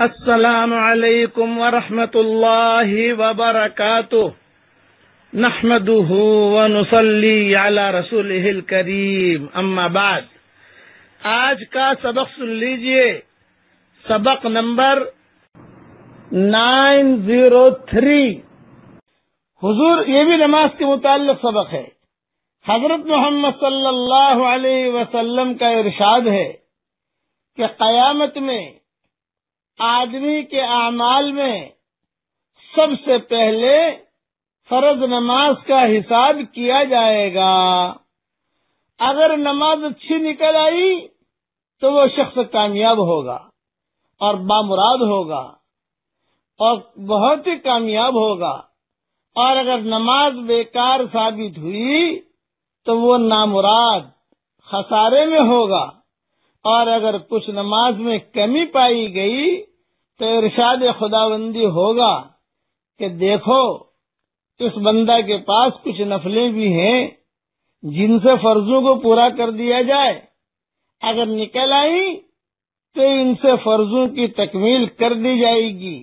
السلام علیکم ورحمۃ اللہ وبرکاتہ نحمده ونصلی علی رسولہ الکریم اما بعد۔ آج کا سبق سن لیجئے، سبق نمبر 903۔ حضور، یہ بھی نماز کے متعلق سبق ہے۔ حضرت محمد صلی اللہ علیہ وسلم کا ارشاد ہے کہ قیامت میں آدمی کے اعمال میں سب سے پہلے فرض نماز کا حساب کیا جائے گا۔ اگر نماز اچھی نکل آئی تو وہ شخص کامیاب ہوگا اور بامراد ہوگا اور بہت ہی کامیاب ہوگا، اور اگر نماز بیکار ثابت ہوئی تو وہ نامراد خسارے میں ہوگا، اور اگر کچھ نماز میں کمی پائی گئی تو ارشاد خداوندی ہوگا کہ دیکھو اس بندہ کے پاس کچھ نفلیں بھی ہیں جن سے فرضوں کو پورا کر دیا جائے، اگر نکل آئی تو ان سے فرضوں کی تکمیل کر دی جائے گی۔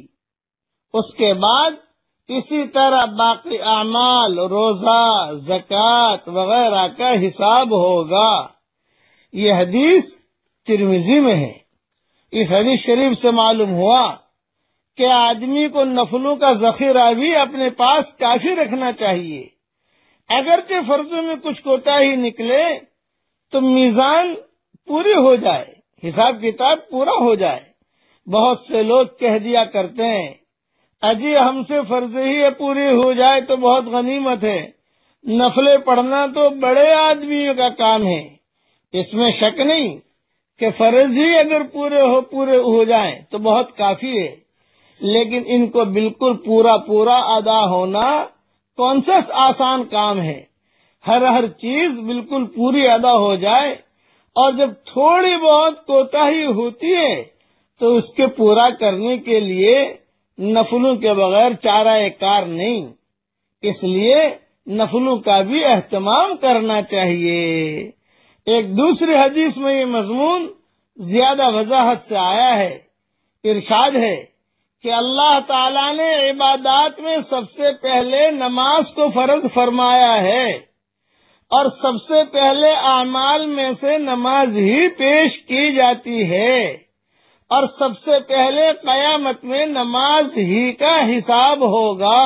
اس کے بعد اسی طرح باقی اعمال، روزہ، زکوٰۃ وغیرہ کا حساب ہوگا۔ یہ حدیث ترمذی میں ہے۔ اس حدیث شریف سے معلوم ہوا کہ آدمی کو نفلوں کا ذخیرہ بھی اپنے پاس کافی رکھنا چاہیے۔ اگرچہ فرضوں میں کچھ کوتاہی نکلے تو میزان پوری ہو جائے، حساب کتاب پورا ہو جائے۔ بہت سے لوگ کہہ دیا کرتے ہیں اجی ہم سے فرض ہی پوری ہو جائے تو بہت غنیمت ہے، نفلیں پڑھنا تو بڑے آدمیوں کا کام ہے۔ اس میں شک نہیں کہ فرض ہی اگر پورے ہو جائیں تو بہت کافی ہے، لیکن ان کو بالکل پورا ادا ہونا کون سا آسان کام ہے؟ ہر چیز بالکل پوری ادا ہو جائے، اور جب تھوڑی بہت کوتاہی ہوتی ہے تو اس کے پورا کرنے کے لیے نفلوں کے بغیر چارہ کار نہیں۔ اس لیے نفلوں کا بھی اہتمام کرنا چاہیے۔ ایک دوسری حدیث میں یہ مضمون زیادہ وضاحت سے آیا ہے۔ ارشاد ہے کہ اللہ تعالیٰ نے عبادات میں سب سے پہلے نماز کو فرض فرمایا ہے، اور سب سے پہلے اعمال میں سے نماز ہی پیش کی جاتی ہے، اور سب سے پہلے قیامت میں نماز ہی کا حساب ہوگا۔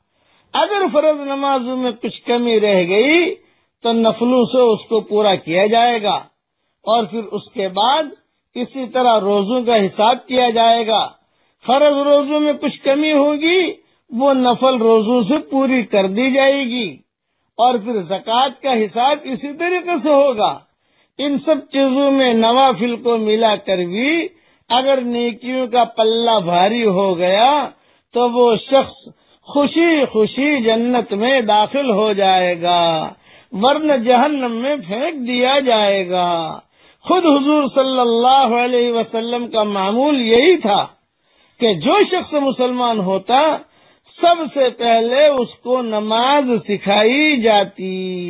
اگر فرض نمازوں میں کچھ کمی رہ گئی تو نفلوں سے اس کو پورا کیا جائے گا، اور پھر اس کے بعد اسی طرح روزوں کا حساب کیا جائے گا۔ فرض روزوں میں کچھ کمی ہوگی وہ نفل روزوں سے پوری کر دی جائے گی، اور پھر زکوٰۃ کا حساب اسی طریقے سے ہوگا۔ ان سب چیزوں میں نوافل کو ملا کر بھی اگر نیکیوں کا پلہ بھاری ہو گیا تو وہ شخص خوشی خوشی جنت میں داخل ہو جائے گا، ورنہ جہنم میں پھینک دیا جائے گا۔ خود حضور صلی اللہ علیہ وسلم کا معمول یہی تھا کہ جو شخص مسلمان ہوتا سب سے پہلے اس کو نماز سکھائی جاتی۔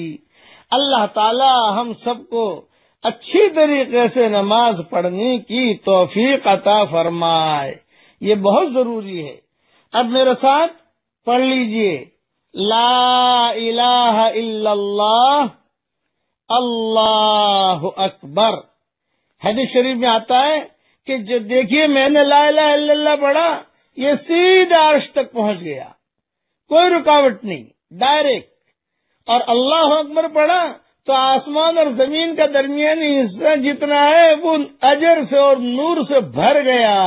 اللہ تعالی ہم سب کو اچھی طریقے سے نماز پڑھنے کی توفیق عطا فرمائے، یہ بہت ضروری ہے۔ اب میرے ساتھ پڑھ لیجئے، لا الہ الا اللہ اللہ اکبر۔ حدیث شریف میں آتا ہے کہ جو دیکھیے میں نے لا الہ الا اللہ پڑھا، یہ سیدھا عرش تک پہنچ گیا، کوئی رکاوٹ نہیں، ڈائریکٹ۔ اور اللہ اکبر پڑھا تو آسمان اور زمین کا درمیانی حصہ جتنا ہے وہ اجر سے اور نور سے بھر گیا۔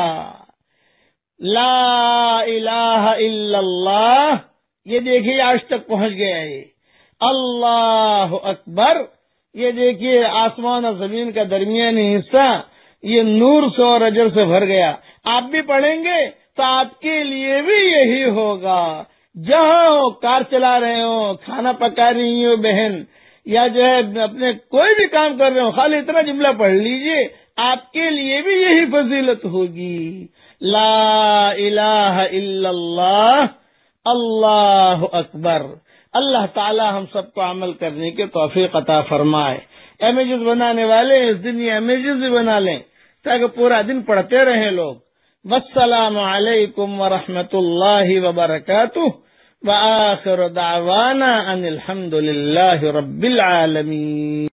لا الہ الا اللہ، یہ دیکھیے آج تک پہنچ گیا ہے۔ اللہ اکبر، یہ دیکھیے آسمان اور زمین کا درمیانی حصہ یہ نور سے اور اجر سے بھر گیا۔ آپ بھی پڑھیں گے تو آپ کے لیے بھی یہی ہوگا، جہاں ہو، کار چلا رہے ہو، کھانا پکا رہی ہو بہن، یا جو ہے اپنے کوئی بھی کام کر رہے ہو، خالی اتنا جملہ پڑھ لیجئے، آپ کے لیے بھی یہی فضیلت ہوگی۔ لا الہ الا اللہ اللہ اکبر۔ اللہ تعالی ہم سب کو عمل کرنے کے توفیق عطا فرمائے۔ امیجز بنانے والے اس دن یہ امیجز بھی بنا لیں تاکہ پورا دن پڑھتے رہیں لوگ۔ والسلام علیکم ورحمۃ اللہ وبرکاتہ وآخر دعوانا ان الحمد للہ رب العالمین.